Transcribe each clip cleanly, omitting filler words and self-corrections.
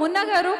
మున్నా గారు.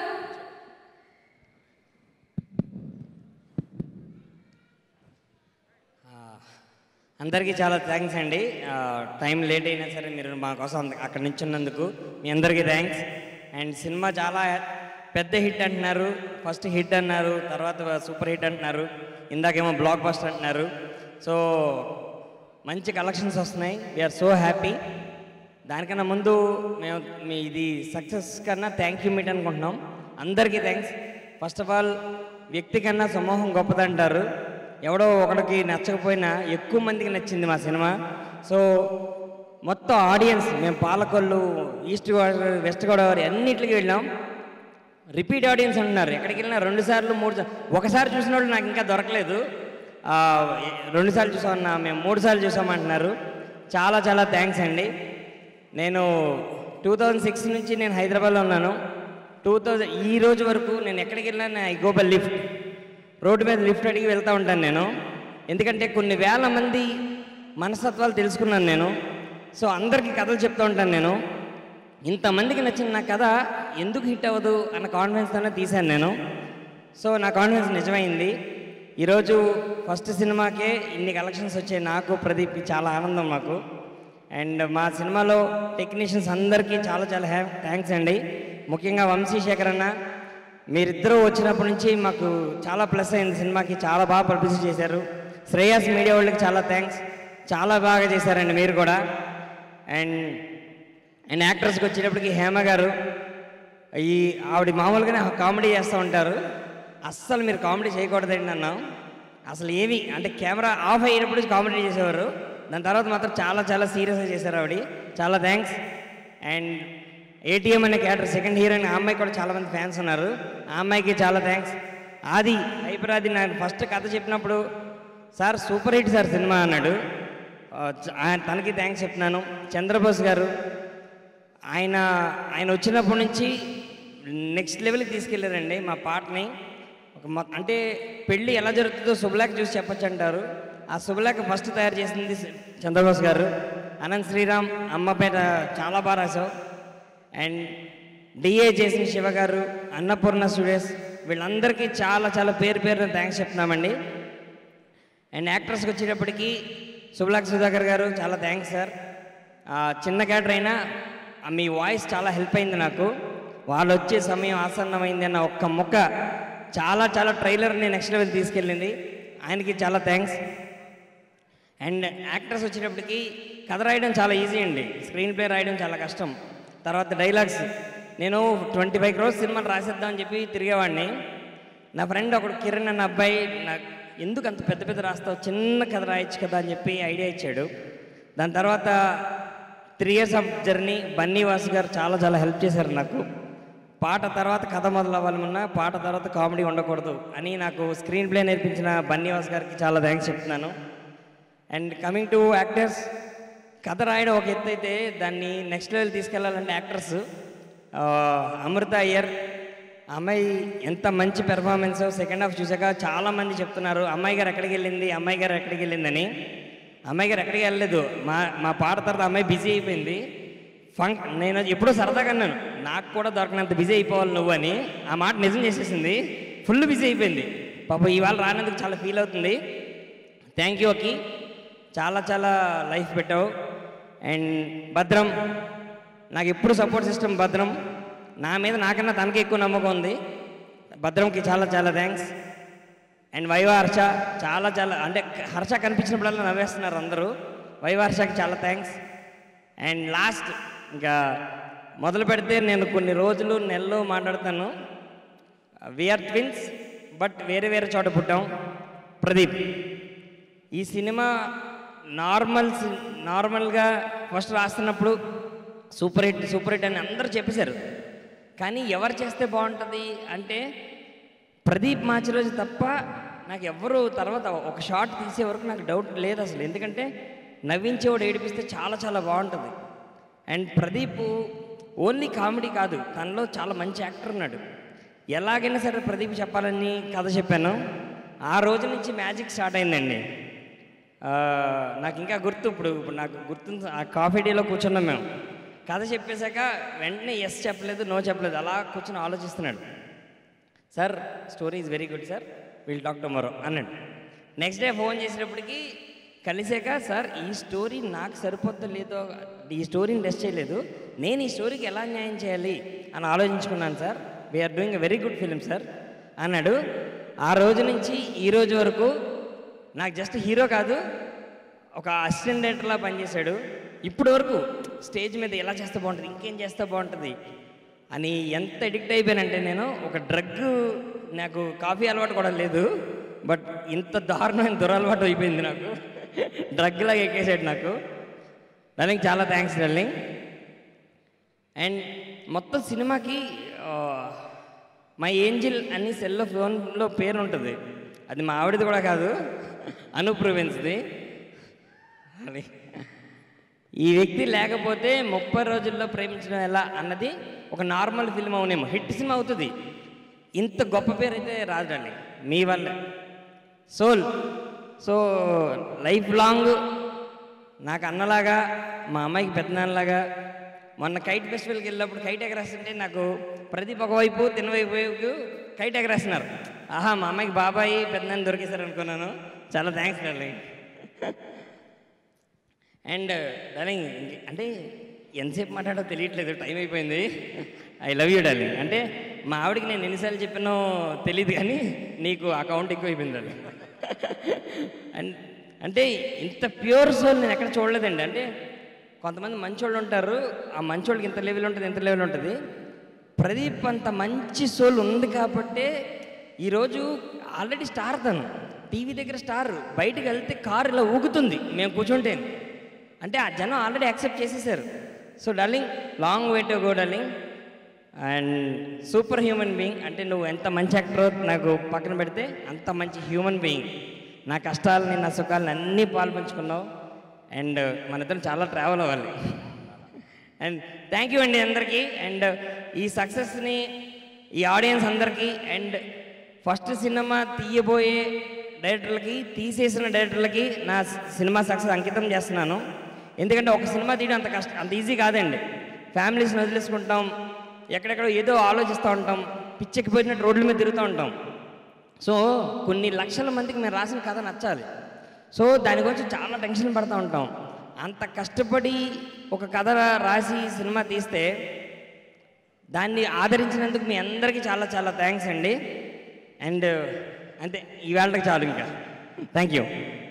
అందరికీ చాలా థ్యాంక్స్ అండి. టైం లేట్ అయినా సరే మీరు మా కోసం అక్కడ నిల్చున్నందుకు మీ అందరికీ థ్యాంక్స్. అండ్ సినిమా చాలా పెద్ద హిట్ అంటున్నారు, ఫస్ట్ హిట్ అన్నారు, తర్వాత సూపర్ హిట్ అంటున్నారు, ఇందాకేమో బ్లాక్ బస్టర్ అంటున్నారు. సో మంచి కలెక్షన్స్ వస్తున్నాయి, వీఆర్ సో హ్యాపీ. దానికన్నా ముందు మేము ఇది సక్సెస్ కన్నా థ్యాంక్ యూ మీట్ అనుకుంటున్నాం. అందరికీ థ్యాంక్స్. ఫస్ట్ ఆఫ్ ఆల్ వ్యక్తి కన్నా సమూహం గొప్పదంటారు. ఎవడో ఒకడికి నచ్చకపోయినా ఎక్కువ మందికి నచ్చింది మా సినిమా. సో మొత్తం ఆడియన్స్, మేము పాలకొల్లు, ఈస్ట్ గోదావరి, వెస్ట్ గోదావరి అన్నింటికి వెళ్ళాం. రిపీట్ ఆడియన్స్ అంటున్నారు. ఎక్కడికి వెళ్ళినా 2 సార్లు 3 సార్లు, ఒకసారి చూసిన వాళ్ళు నాకు ఇంకా దొరకలేదు. 2 సార్లు చూసామన్నా, మేము 3 సార్లు చూసామంటున్నారు. చాలా చాలా థ్యాంక్స్ అండి. నేను 2006 నుంచి నేను హైదరాబాద్లో ఉన్నాను. ఈ రోజు వరకు నేను ఎక్కడికి వెళ్ళినా I go by lift. Road మీద లిఫ్ట్ అడిగి వెళ్తూ ఉంటాను నేను. ఎందుకంటే కొన్ని వేల మంది మనస్తత్వాలు తెలుసుకున్నాను నేను. సో అందరికీ కథలు చెప్తూ ఉంటాను నేను. ఇంతమందికి నచ్చిన నా కథ ఎందుకు హిట్ అవ్వదు అన్న కాన్ఫిడెన్స్తోనే తీశాను నేను. సో నా కాన్ఫిడెన్స్ నిజమైంది. ఈరోజు ఫస్ట్ సినిమాకే ఇన్ని కలెక్షన్స్ వచ్చాయి. నాకు, ప్రదీప్ చాలా ఆనందం మాకు. అండ్ మా సినిమాలో టెక్నీషియన్స్ అందరికీ చాలా చాలా థ్యాంక్స్ అండి. ముఖ్యంగా వంశీశేఖర్ అన్న, మీరిద్దరూ వచ్చినప్పటి నుంచి మాకు చాలా ప్లస్ అయింది. సినిమాకి చాలా బాగా పబ్లిసిటీ చేశారు. శ్రేయస్ మీడియా వాళ్ళకి చాలా థ్యాంక్స్, చాలా బాగా చేశారండి మీరు కూడా. అండ్ యాక్టర్స్కి వచ్చేటప్పటికి హేమ గారు, ఆవిడ మామూలుగానే కామెడీ చేస్తూ ఉంటారు. అస్సలు మీరు కామెడీ చేయకూడదండి అన్నాం. అసలు ఏమి అంటే కెమెరా ఆఫ్ అయ్యేటప్పుడు కామెడీ చేసేవారు. దాని తర్వాత మాత్రం చాలా చాలా సీరియస్గా చేశారు ఆవిడ. చాలా థ్యాంక్స్. అండ్ ఏటీఎం అనే క్యారెక్టర్ సెకండ్ హీరోయిన్, ఆ అమ్మాయికి కూడా చాలామంది ఫ్యాన్స్ ఉన్నారు. ఆ అమ్మాయికి చాలా థ్యాంక్స్. ఆది, హైపర్ ఆది, నాకు ఫస్ట్ కథ చెప్పినప్పుడు sir super hit sir cinema అన్నాడు. తనకి థ్యాంక్స్ చెప్తున్నాను. చంద్రబోస్ గారు, ఆయన వచ్చినప్పటి నుంచి నెక్స్ట్ లెవెల్కి తీసుకెళ్ళారండి మా పాటని. అంటే పెళ్ళి ఎలా జరుగుతుందో శుభలేఖ చూసి చెప్పచ్చు అంటారు. ఆ శుభలేఖ ఫస్ట్ తయారు చేసింది చంద్రబోస్ గారు. అనంత్ శ్రీరామ్, అమ్మపేట చాలా బాగా రాశావు. అండ్ డిఏ చేసిన శివ గారు, అన్నపూర్ణ స్టూడియోస్, వీళ్ళందరికీ చాలా చాలా పేరున థ్యాంక్స్ చెప్తున్నామండి. అండ్ యాక్టర్స్కి వచ్చేటప్పటికి శుభలాక్ సుధాకర్ గారు చాలా థ్యాంక్స్ సార్. చిన్న క్యారెక్టర్ అయినా మీ వాయిస్ చాలా హెల్ప్ అయింది నాకు. వాళ్ళు వచ్చే సమయం ఆసన్నమైంది అన్న ఒక్క ముక్క చాలా చాలా ట్రైలర్ని నెక్స్ట్ లెవెల్ తీసుకెళ్ళింది. ఆయనకి చాలా థ్యాంక్స్. అండ్ యాక్టర్స్ వచ్చేటప్పటికి కథ రాయడం చాలా ఈజీ అండి, స్క్రీన్ ప్లే రాయడం చాలా కష్టం. తర్వాత డైలాగ్స్, నేను 25 crores సినిమాలు రాసేద్దామని చెప్పి తిరిగేవాడిని. నా ఫ్రెండ్ ఒకడు కిరణ్ అన్న అబ్బాయి, నాకు ఎందుకు అంత పెద్ద పెద్ద రాస్తావు, చిన్న కథ రాయొచ్చు కదా అని చెప్పి ఐడియా ఇచ్చాడు. దాని తర్వాత 3 years of journey Bunny Vasu garu చాలా చాలా హెల్ప్ చేశారు నాకు. పాట తర్వాత కథ మొదలు అవ్వాలన్నా, పాట తర్వాత కామెడీ ఉండకూడదు అని నాకు స్క్రీన్ ప్లే నేర్పించిన బన్నీ వాసు గారికి చాలా థ్యాంక్స్ చెప్తున్నాను. అండ్ కమింగ్ టు యాక్టర్స్, కథ రాయడం ఒక ఎత్తు అయితే దాన్ని నెక్స్ట్ లెవెల్ తీసుకెళ్లాలంటే యాక్టర్స్, అమృత అయ్యర్ అమ్మాయి ఎంత మంచి పెర్ఫార్మెన్స్. సెకండ్ హాఫ్ చూసాక చాలామంది చెప్తున్నారు అమ్మాయి గారు ఎక్కడికి వెళ్ళింది, అమ్మాయి గారు ఎక్కడికి వెళ్ళిందని. అమ్మాయి గారు ఎక్కడికి వెళ్ళలేదు. మా పాట తర్వాత అమ్మాయి బిజీ అయిపోయింది. నేను ఎప్పుడో సరదాగా అన్నాను, నాకు కూడా దొరకనంత బిజీ అయిపోవాలి నువ్వు అని. ఆ మాట నిజం చేసేసింది, ఫుల్ బిజీ అయిపోయింది. పాపం ఇవాళ రానందుకు చాలా ఫీల్ అవుతుంది. థ్యాంక్ యూ అకి, చాలా చాలా లైఫ్ పెట్టావు. అండ్ భద్రం, నాకు ఎప్పుడు సపోర్ట్ సిస్టమ్ భద్రం. నా మీద నాకన్నా తనకి ఎక్కువ నమ్మకం ఉంది. భద్రంకి చాలా చాలా థ్యాంక్స్. అండ్ వైవా హర్ష, చాలా చాలా అంటే హర్ష కనిపించినప్పుడల్లా నవ్వేస్తున్నారు అందరూ. వైవా హర్షకి చాలా థ్యాంక్స్. అండ్ లాస్ట్, ఇంకా మొదలు పెడితే నేను కొన్ని రోజులు నెలలో మాట్లాడతాను. వీఆర్ ట్విన్స్ బట్ వేరే వేరే చోట పుట్టాం. ప్రదీప్, ఈ సినిమా నార్మల్గా ఫస్ట్ రాస్తున్నప్పుడు సూపర్ హిట్ అని అందరూ చెప్పేశారు. కానీ ఎవరు చేస్తే బాగుంటుంది అంటే ప్రదీప్ మాచిరోజు తప్ప నాకు ఎవ్వరు తర్వాత ఒక షాట్ తీసే వరకు నాకు డౌట్ లేదు అసలు. ఎందుకంటే నవ్వించేవాడు ఏడిపిస్తే చాలా చాలా బాగుంటుంది. అండ్ ప్రదీప్ ఓన్లీ కామెడీ కాదు, తనలో చాలా మంచి యాక్టర్ ఉన్నాడు. ఎలాగైనా సరే ప్రదీప్ చెప్పాలని కథ చెప్పాను. ఆ రోజు నుంచి మ్యాజిక్ స్టార్ట్ అయిందండి. నాకు ఇంకా గుర్తు, ఇప్పుడు నాకు గుర్తు, ఆ కాఫీ డేలో కూర్చున్నాం మేము. కథ చెప్పేశాక వెంటనే ఎస్ చెప్పలేదు, నో చెప్పలేదు, అలా కూర్చొని ఆలోచిస్తున్నాడు. Sir story is very good sir, will talk tomorrow అన్నాడు. నెక్స్ట్ డే ఫోన్ చేసేటప్పటికి కలిసాక, సార్ ఈ స్టోరీ నాకు సరిపోద్దో లేదో, ఈ స్టోరీని టెస్ట్ చేయలేదు, నేను ఈ స్టోరీకి ఎలా న్యాయం చేయాలి అని ఆలోచించుకున్నాను sir, we are doing a very good film sir అన్నాడు. ఆ రోజు నుంచి ఈ రోజు వరకు నాకు జస్ట్ హీరో కాదు, ఒక అసిస్టెంట్ డైరెక్టర్లా పనిచేశాడు. ఇప్పటి వరకు స్టేజ్ మీద ఎలా చేస్తే బాగుంటుంది, ఇంకేం చేస్తే బాగుంటుంది అని ఎంత అడిక్ట్ అయిపోయానంటే, నేను ఒక డ్రగ్, నాకు కాఫీ అలవాటు కూడా లేదు, బట్ ఇంత దారుణమైన దురలవాటు అయిపోయింది నాకు, డ్రగ్ లాగా ఎక్కేసాడు నాకు. డార్లింగ్ చాలా థ్యాంక్స్ డార్లింగ్. అండ్ మొత్తం సినిమాకి మై ఏంజిల్ అని సెల్లో ఫోన్లో పేరు ఉంటుంది, అది మా ఆవిడది కూడా కాదు, అనూప్ రూబెన్స్ది. అది ఈ వ్యక్తి లేకపోతే 30 రోజుల్లో ప్రేమించడం ఎలా అన్నది ఒక నార్మల్ ఫిల్మ్ అవునేమో, హిట్ సినిమా అవుతుంది, ఇంత గొప్ప పేరు అయితే రాదండి మీ వల్ల. సోల్ సో లైఫ్ లాంగ్ నాకు అన్నలాగా, మా అమ్మాయికి పెద్దనాన్నలాగా. మొన్న కైట్ ఫెస్టివల్కి వెళ్ళినప్పుడు కైట్ ఎగరేస్తుంటే నాకు ప్రదీప్ ఒకవైపు తినవైపు కైట్ ఎగరేస్తున్నారు. ఆహా, మా అమ్మాయికి బాబాయి పెద్దనాన్న దొరికేశారు అనుకున్నాను. చాలా థ్యాంక్స్ డార్లింగ్. అండ్ డార్లింగ్ అంటే ఎంతసేపు మాట్లాడో తెలియట్లేదు, టైం అయిపోయింది. I love you darling. అంటే మా ఆవిడకి నేను ఎన్నిసార్లు చెప్పానో తెలియదు, కానీ నీకు అకౌంట్ ఎక్కువ అయిపోయింది డార్లింగ్. అండ్ అంటే ఇంత ప్యూర్ సోల్ నేను ఎక్కడ చూడలేదండి. అంటే కొంతమంది మంచోళ్ళు ఉంటారు, ఆ మంచోళ్ళకి ఇంత లెవెల్ ఉంటుంది, ఇంత లెవెల్ ఉంటుంది. ప్రదీప్ అంత మంచి సోల్ ఉంది కాబట్టే ఈరోజు ఆల్రెడీ స్టార్, తను టీవీ దగ్గర స్టార్, బయటకు వెళ్తే కారు ఇలా ఊగుతుంది మేము కూర్చుంటే, అంటే ఆ జనం ఆల్రెడీ యాక్సెప్ట్ చేసేసారు. So darling, long way to go darling. And super human being. అంటే నువ్వు ఎంత మంచి యాక్టర్ నాకు పక్కన పెడితే అంత మంచి హ్యూమన్ బీయింగ్. నా కష్టాలని, నా సుఖాలని అన్నీ పాల్పంచుకున్నావు. అండ్ మన ఇద్దరం చాలా ట్రావెల్ అవ్వాలి. అండ్ థ్యాంక్ యూ అండి అందరికీ. అండ్ ఈ సక్సెస్ని ఈ ఆడియన్స్ అందరికీ, అండ్ ఫస్ట్ సినిమా తీయబోయే డైరెక్టర్లకి, తీసేసిన డైరెక్టర్లకి నా సినిమా సక్సెస్ అంకితం చేస్తున్నాను. ఎందుకంటే ఒక సినిమా తీయడం అంత ఈజీ కాదండి. ఫ్యామిలీస్ని వదిలేసుకుంటాం, ఎక్కడెక్కడో ఏదో ఆలోచిస్తూ ఉంటాం, పిచ్చెక్కిపోయినట్టు రోడ్ల మీద తిరుగుతూ ఉంటాం. సో కొన్ని లక్షల మందికి మేము రాసిన కథ నచ్చాలి. సో దాని గురించి చాలా టెన్షన్ పడుతూ ఉంటాం. అంత కష్టపడి ఒక కథ రాసి సినిమా తీస్తే దాన్ని ఆదరించినందుకు మీ అందరికీ చాలా చాలా థ్యాంక్స్ అండి. అండ్ అంతే, ఈవేళకి చాలు ఇంకా. Thank you.